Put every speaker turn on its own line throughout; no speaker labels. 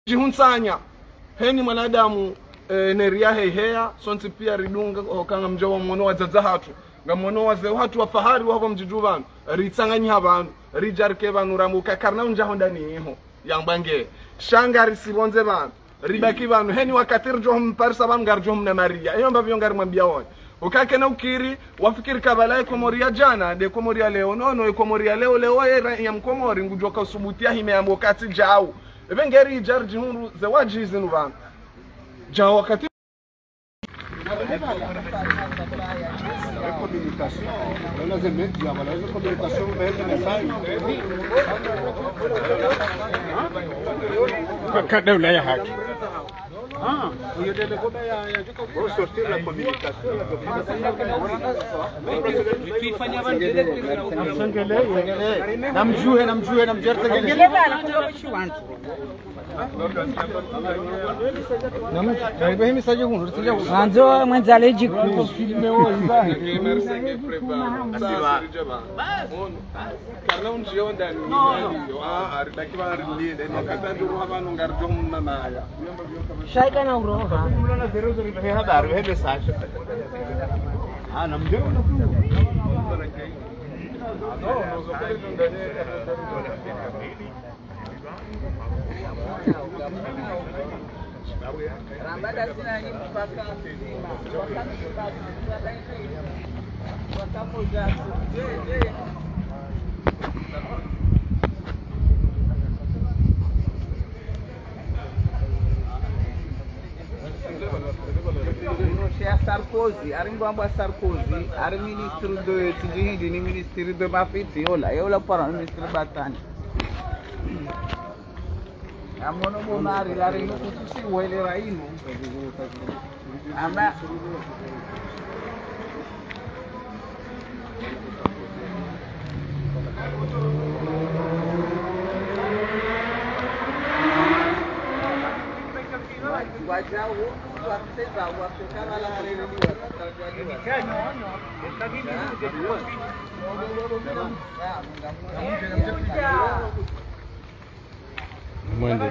jihunsanya heni mwanadamu neria heheya sonti pia ridunga okanga mjowa mwono wa zazahatu nga mwono wa zewatu wa fahari wa mjiju vanu ritsanganyiha vanu rijarike vanu ramuka karna unjaho ndani iho yambange shanga risibonze vanu ribaki vanu heni wakati rjohum parsa vanu garjohum na maria iyo mbavyo ngari mwambia woni ukake na ukiri wafikiri kabala Komoria jana de Komoria leo nono Komoria leo ya mkomori ngujoka usubutia hime ya mwakati jau evengeri jarji hunu zawaji zinu vanu jao wakati
Cada una ya haki.
sortir la comunicación,
Manzo mwenzale jiku
filme wonza emersenge prepara sasa rijaba karna unjio ndani aribaki bari linde makatando ruhabano ngarjo mamaya
shaika na uroha
na zero habari hebe sasa namjua
Rambada sina ni mpaka mzima wakati watamoja je Sarkozy, arimbamba Sarkozy, ari ministro do Tijindi ni ministro do Mafiti, yola para ministro Batani. Amono monari la rino kutusi wele raino. Ama wajau wakisema wakikana la hariri
Mwende.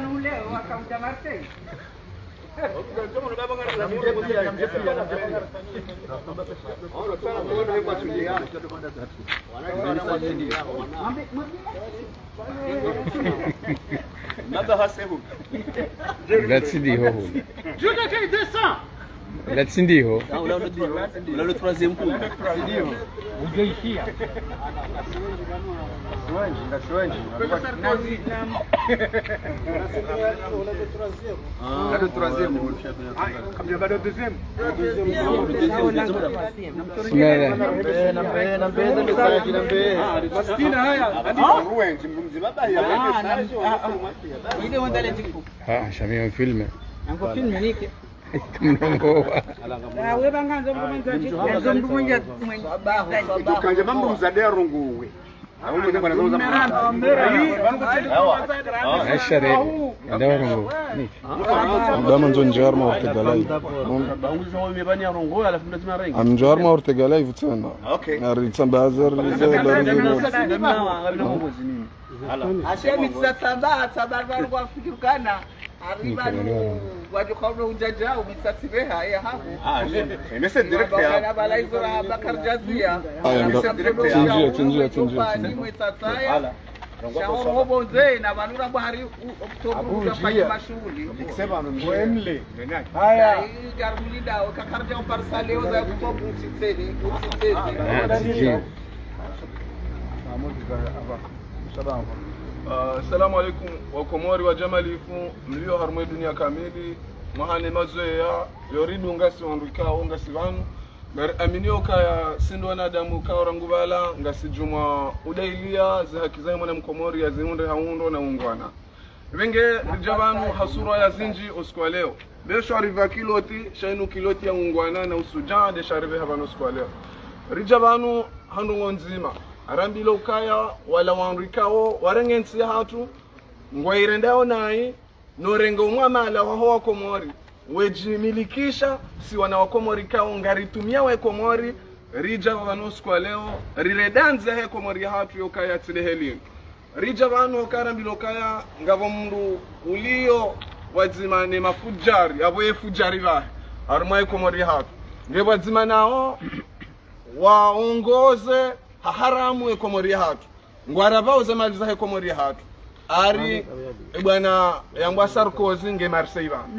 Let's see ho.
Juda que descend.
Let's see ho.
Là le troisième coup. Là le troisième.
Ah, chamei um filme.
Ango filme niki
Mnongoa.
wewe banganza mwenza jiku mwenza
Tukanje mambo mzade runguwe.
Ashare. Ndio rungu. Dama njonjar ma ortegalai. Amjar ma ortegalai vutana.
Okay.
Aritsan bazar
Ashe mitsatamba tabarwa kwa fikirukana aribanu wajukauno ujajao mitsatsibeha ya hapo
Nesse direct ya.
na balaizora Bakar Jazia
tinjia.
ni mitsataya shauri hobo nzee na banura bahari Oktoba kufanya mashughuli
Nikisema mwemle.
haya garulida wakakarja parsaleo za kutobu msitseni
Assalamu alaikum wa Komori wa Jamalifu mlio harmwe dunia kamili mahane mazoea yoridu ngasi wanduka ngasi vanu gar aminio kaya sindo wanadamu ka orangubala ngasi juma udailia za haki za mwana mkomori ya ziunde haundo na ungwana venge rijavanu hasura ya zinji usiku leo besho ariva kiloti shainu kiloti ya ungwana na usuja de sharive habano usiku leo rijavanu handungo nzima arambilo ukaya wala wanrikao warengensi hatu ngwairendao nai norengo umwamala wa Komori wejimilikisha si wana wa Komori kao ngaritumia wa Komori rija vanusu kwa leo riredanze he Komori hatu yokaya tile helini rija vanu karambilo kaya ngavo mndu ulio wadzima ne mafujari abo efujari va armai komori hatu nge wadzima nao waongoze haramu komori hatu ngwara bauze maliza he komori hatu ari bwana yangwa Sarkozy nge Marseille va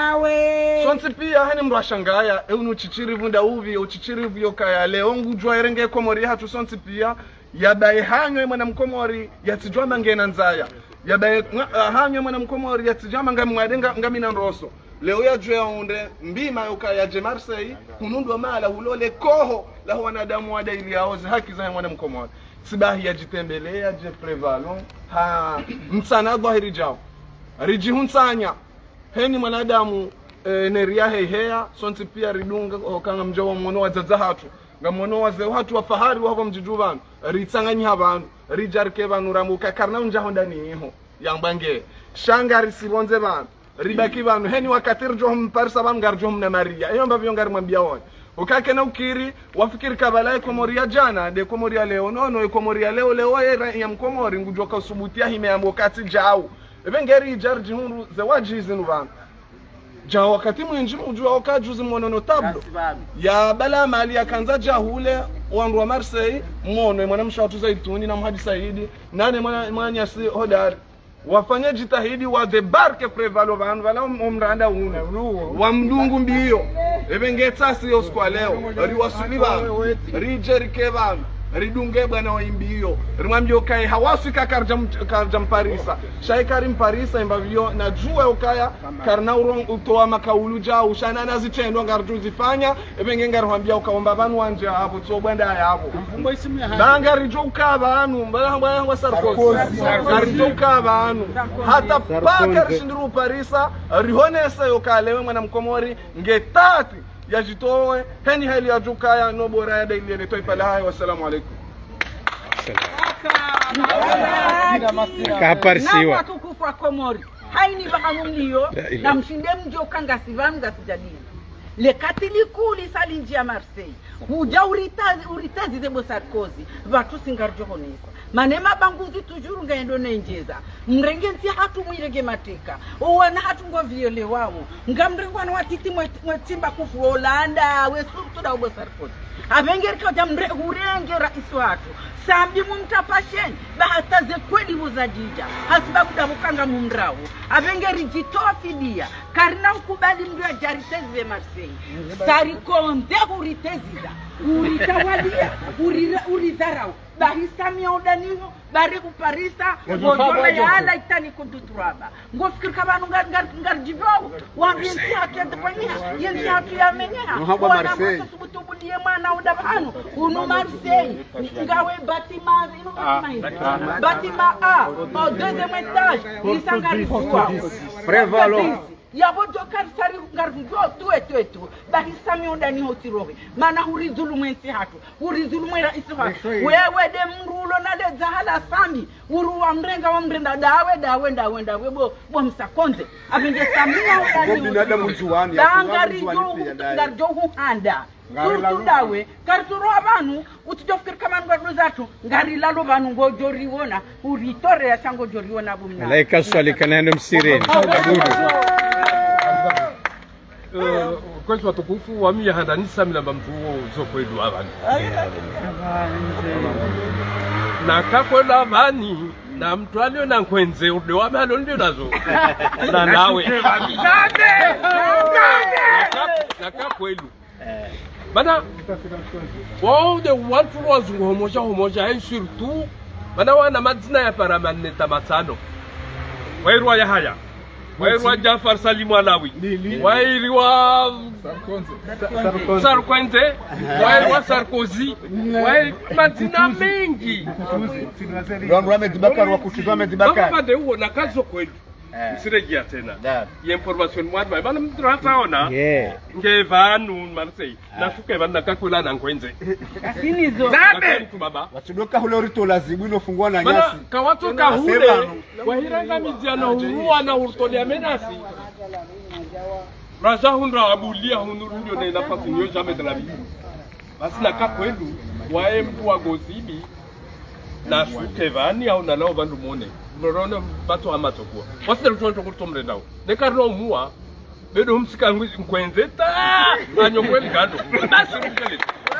nalawe
sonsi pia hani mru ashangaya unu chichiri vunda uvi uchichiri vyo kaya leo ngujwa irenge komori hatu sonsi pia yabaye hanywe mwana mkomori yatijwa mangena nzaya yabaye hanywe mwana mkomori yatijwa mangamwadenga ngamina nroso leo ya jwe onde mbima yoka ya je Marseille hunundwa mala hulole koho la wanadamu wada ili yaoze haki za mwana mkomori sibahi ya jitembelea je prevalon ha msana dhahiri jao riji hunsanya heni mwanadamu neria heya sonti pia ridunga okanga mjawa mwono wa zazahatu ngamono waze watu wa fahari wavo mjijuvanu ritsanganyi abantu rijarike abantu ramuka karna unjaho ndani iho yambange shanga risibonze abantu ribaki abantu heni wakati rjo mparsa abantu garjo mna maria iyo mbavyo ngari mwambia wona ukake na ukiri wafikiri kabala Komoria jana de Komoria leo nono Komoria leo ya mkomori ngujoka usubutia hime ya mwakati jao ebengeri jarji hunu zewaji zinu abantu ja wakati mwinji mujua wakajuzi mwono tablo ya bala mali ya kanza jahule wandu wa Marseille mwono mwana mshatu zaituni na mhadi Saidi nane mwana si hodari wafanye jitahidi wa debarke prevalo vandu vala umranda una wa mdungu mbiyo ebengeta si oskwa leo riwasuliva rijerike vandu ridunge bwana wa imbiyo rimwambie ukae hawafika karjam Parisa shaikari Parisa imbavyo na jua ukaya karna urong utoa makaulu jao ushana nazitendo ngarju zifanya ebenge ngarwambia ukaomba banu wanje hapo so bwenda hapo banga rijoka abantu mbanga Sarkozy rijoka abantu hata paka rishinduru Parisa rihonesa yokalewe mwana mkomori ngetati yajitoe heni hali ya jukaya no bora ya daily ile toipa la hayo. Wassalamu alaikum.
Kaparsiwa na tukufu wa Komori haini bahamumliyo na mshinde mjoka ngasivamu ngasijadili le katili kuli salinji ya Marseille huja uritazi zebo Sarkozy vatu singarjo honesa manema banguzi tujuru ngaendo nenjeza mrengenzi hatu mwirege mateka owana hatu ngo viole wao ngamrengwana watiti mwetimba kufu Holanda we surtu da obo Sarkozy abengerika jamre urenge rais watu sambi mumtapasheni bahataze kweli buzajija hasibabu dabukanga mumrawo abengeri jitoa fidia karina ukubali mdu ya jaritezi ve Marseille Sarkozy uriteziza uritawalia urizarau bahisamia udaniho bariku Parisa ngojona ya ala itani kunduturaba ngofikiri kabanu ngarjibao wabinti hakete panya yenzi hatu ya menyeha wana mwato subutubulie mwana udabanu unu Marseille ngawe batima ino batima A au deuxième étage isangari kwa
Prevalo
yabo jokar sari ngargo tu bahisami ondani hotirobe mana hurizulumu ensi hatu hurizulumu isi hatu wewe de mrulo na de zahala sami uruwa mrenga wa mrenda dawe bo msakonze abenge samia ondani
binadamu juani
dangari ngarjo handa surtu dawe karturo abanu utijofikiri kama ngaro zatu ngari lalo banu ngojori wona uritore ya chango jori wona bumna
malaika swali kanano msireni
kwetu watukufu wa mia handanisa milamba mtuo uzokwedu abani na kakwela abani na mtu alio na nkwenze ude wa malo ndio nazo na nawe na kakwelu bana wao de watu wazungu homoja hai surtout bana wana madina ya paramaneta matano wairwa ya haya wairwa Jafar Salimu Alawi wairwa Sarkozy wairwa Sarkozy madina mengi
Rongo Ahmed wa kuchukua Ahmed Bakar
baba de huo na kazo kweli msirejea tena ya information mwadwa bana mtu hataona ngevanu Marseille na shuke bana kakula na nkwenze
sinizo
zabe baba
watudoka hule rito lazibu inofungwa na nyasi
bana kawatoka hule wahiranga mijiano huwa na urtolia menasi raja hundra abulia hunurundio na nafasi nyo jamais de la vie basi na kakwelu wae mtu wa gozibi na shuke vani au na lao bandu mone mrona bato amato kwa wasi ndio tunataka kutomre ndao nekarno muwa bedo msika nkwenze ta anyongwe ngado basi mkele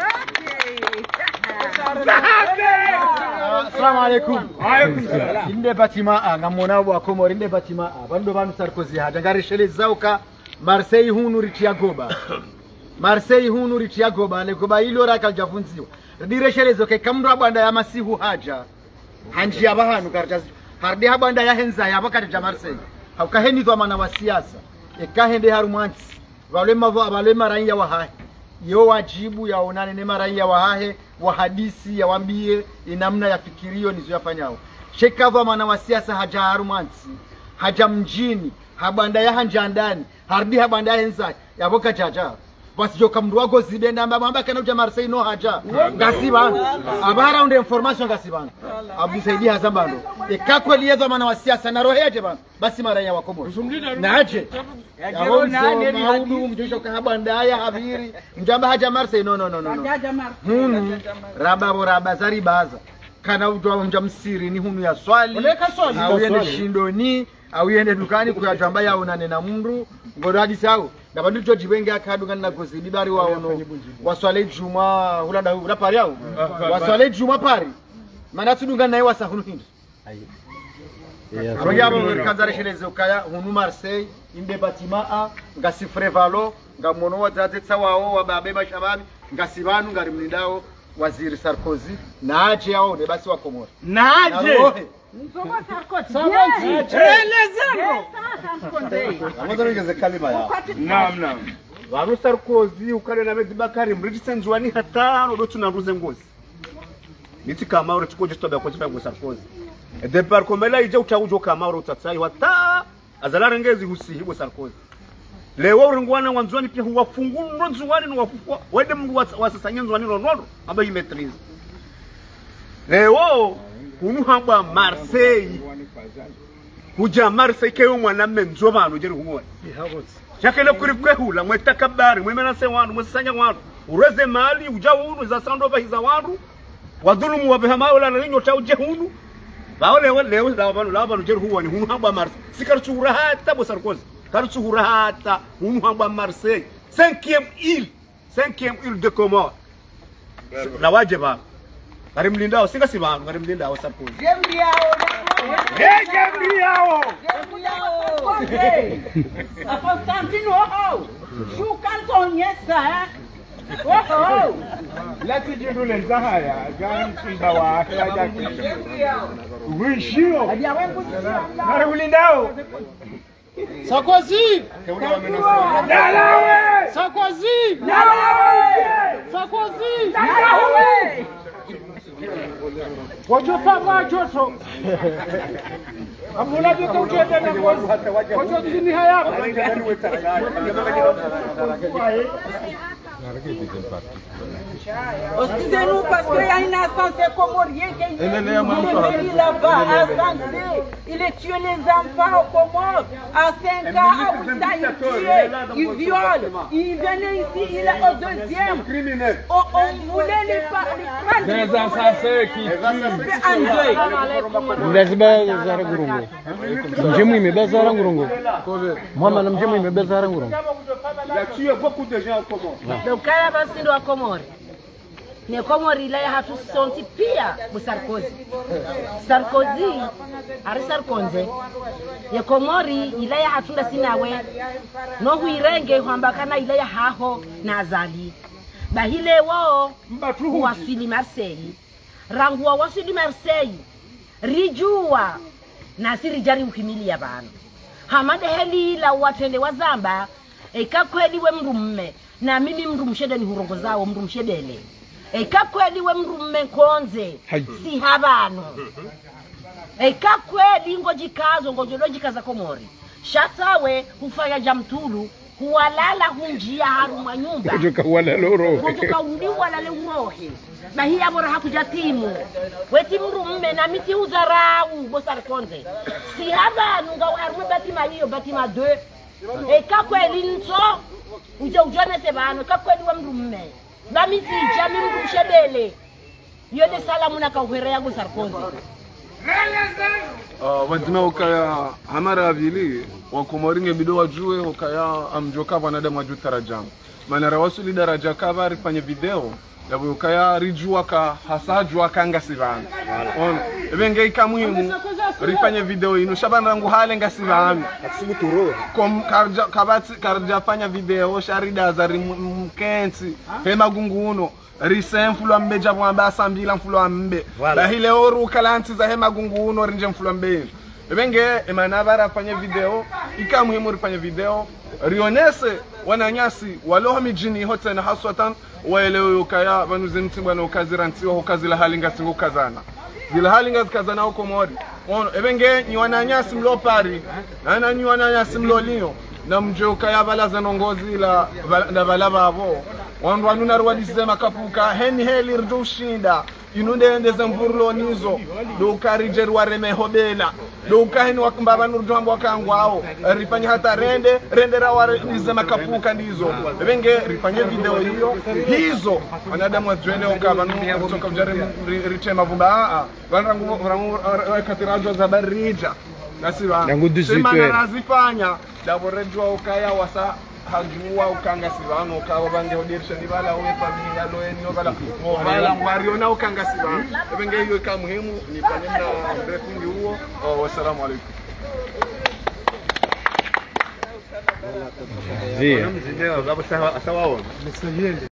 Assalamu alaikum. Inde batima ngamona wa Komori inde batima bando banu Sarkozy hajangari shele zauka Marseille hunu ritia goba. Marseille hunu ritia goba ne goba ilo raka javunziwa. Dire shele zoke kamra banda ya masihu haja. Hanji abahanu karjas hardi habanda ya henza ya bakati ja Marseille. Hakaheni to mana wa siasa. Ekahende harumansi. Wale maranya wa hai. Yo wajibu ya onane ne maranya wa hahe wa hadisi ya wambie inamna ya fikirio nizo yafanyao. Shekava mana wa siasa haja harumansi. Haja mjini. Habanda ya hanja ndani. Hardi habanda ya henza ya boka jaja. Basi joka mruwa gozi benda mbamba kana uja Marseille no haja. Gasiba. Abara unde information gasiba. Abdu Saidi hazambando. Ekakwe liyezo mana wa siasa na roheje bana. Basi maranya wa Komori. Na aje. Ya nani maudu mjosho kahabanda ya habiri. Mjamba haja Marseille no. Hunu raba zari baza. Kana uja mjamsiri ni hunu ya swali. Au yende shindoni. Au yende dukani kuyajamba ya unane na mndu. Ngoraji sao. Na bandu George Wenga akadunga na gozi bibari waono waswale juma hulanda ula pari yao waswale juma pari mana tudunga naye wasahunu hindi abanga abo kanzare sheleze ukaya hunu Marseille inde batima a ngasifre valo ngamono watatsa wao wababe bashababi ngasibanu ngari mlindao waziri Sarkozy naaje yao ne basi wa Komori naaje
Mtoka Sarkozy.
Elezero. Amazon ngeze kalima ya. Naam. Waru Sarkozy ukale na Medi Bakari mrijise nzwani hatano do tunaruze ngozi. Niti kama uri tukoje stoba kwa tifa Sarkozy. Depart komela ije utaujo kama uri utatsai wata azalare ngezi husihibo Sarkozy. Lewo uringwana wanzwani pia huwafunguno nzwani no wafufwa wede mndu wasasanya nzwani ronodo aba imetrize. Lewo kunu hamba Marseille kuja Marseille keyo mwanamme nzobano jeri humwa shakele kuri kwehula mwetakabari mwemena se wandu mwesanya wandu ureze mali uja unu za sando bahiza wandu wadhulumu wabehama wala ninyo tauje hunu baole leo labanu jeri huwa ni hunu hamba Marseille sikarchura hata bo Sarkozy karchura hata hunu hamba Marseille 5e île de Comores la wajeba Garimlindao singa sibanu garimlindao Sarkozy.
Gembiao. Constantino ho. Shukanton yesa. Oh.
Lati jindule nzahaya gani simbawa haja wishio Garimlindao Sarkozy Dalawe Sarkozy Kojo papa joto. Amuna joto uchete na ngozi. Kojo dini haya.
Excusez-nous parce qu'il y a une ascenseur comorien qui est là-bas à Sansé. Il a tué les enfants aux Comores. À 5 ans, à Outa, il tuait, il viole. Il venait ici, il est au 2e. On voulait les prendre.
Des assassins qui tuent.
Lazima zara ngurungo. Mjemu imebazara ngurungo. Mama na mjemu imebazara ngurungo.
Il a tué beaucoup de gens au Comores.
Donc kaya basi ndo wa Komori. Ni Komori la hatu sonti pia bu Sarkozy. Sarkozy ari Sarkozy. Ye Komori ila ya hatunda sinawe. No huirenge hwamba kana ila ya haho na azali. Bahile wao wasili Marseille. Rangua wasili Marseille. Rijua na siri jari ukimilia bana. Hamade heli la watende wazamba. Eka kweli we mrumme na mimi mrumshede ni hurongo zao mrumshedele. Eka kweli we mrumme konze si habano. Eka kweli ngojikazo ngojolojikaza Komori. Shatawe hufanya jamtulu huwalala hunjia haruma nyumba.
Kujuka wala loro.
Kujuka wala leurohe. Na hii abora hakujatimu. Weti mrumme na miti uzarau bo Sarkozy. Si habano ngawarmu batima hiyo batima 2. Eka kweli nso ujone sebano kakweli wa mrumme bami si jami mrushedele yode salamu na kauhere yangu Sarkozy
wazima ukaya hamara vili wakomoringe bido wajue ukaya amjoka wanadamu wajue tarajamu maana rawasuli daraja kava rifanye video yabu ukaya rijua ka hasajua kanga sivana on evenge ikamuhimu rifanye video ino shabana rangu hale ngasivana
Asibuturo.
kom karja fanya video sharida za mkensi hema gunguno risen fulwa mbeja mwamba asambila fulwa mbe la hile oru kalanti za hema gunguno rinje fulwa mbe evenge emanabara fanye video ikamuhimu rifanye video rionese wananyasi waloho mijini hote na haswatan waelewe ukaya vanuzentimba na ukazirantiwa ukazila halinga singu kazana zila halinga zikazana huko mori evenge ni wananyasi mlo pari na ni wananyasi mlo liyo na mje ukaya balaza nongozi la balaba avo wandu wanuna ruwadisize makapuka heni heli rdo shinda inunde ndeze mvurulo nizo do karije ruwareme hobela do kaheni wakumbaba nurujambo wakangwao rifanye hata rende rawarisize makapuka ndizo evenge rifanye video hizo wanadamu wajwele ukabanu kutoka ujare riche mavumba wanrangu katirajo za barija nasiba sema nazifanya daborejwa ukaya wasa hajua ukanga sivano ukawa bange hodirisha nibala uwe familia loeni obala mobala mwariona ukanga sivano evenge hiyo ika muhimu ni panenda breathing huo wassalamu alaikum
Zia.